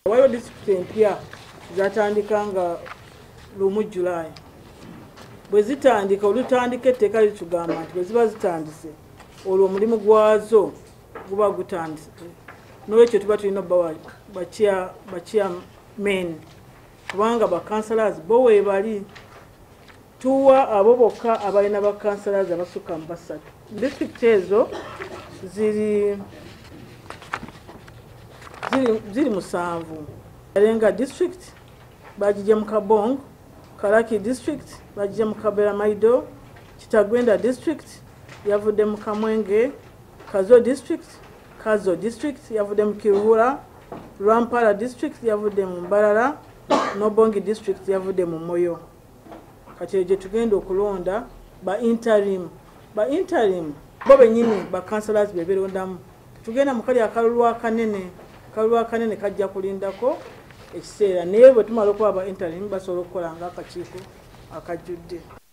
Waliwo disitulikiti empya zatandika nga lumu July. Bwe zitandika olutandika etteeka litugamba nti bwe ziba zitandise olwo omulimu gwazo guba gutandise. N'olwekyo tuba tulina obbawa bachairmen kubanga bakansalas bo weebali tuwa abo bokka abalina bakansalas abasukka mu basatu. Disitulikiti ezo ziri 7. Alenga district bajije mu Kabong, Karaki district bajije mu Kabera Maido, Kitagwenda district yavudde mu Kamwenge, Kazo district yavudde mu Kiruhura, Rampala district yavudde mu Mbarara, Nobongi district yavudde mu Moyo. Kati je tugenda okulonda ba interim bo benyini ba councillors beberondamu. Tugenda mu kali akalulwa kanene kajja kulindako ekiseera naye bwe tumala okuba ba interim basobola okukola nga akakiiko akajjudde.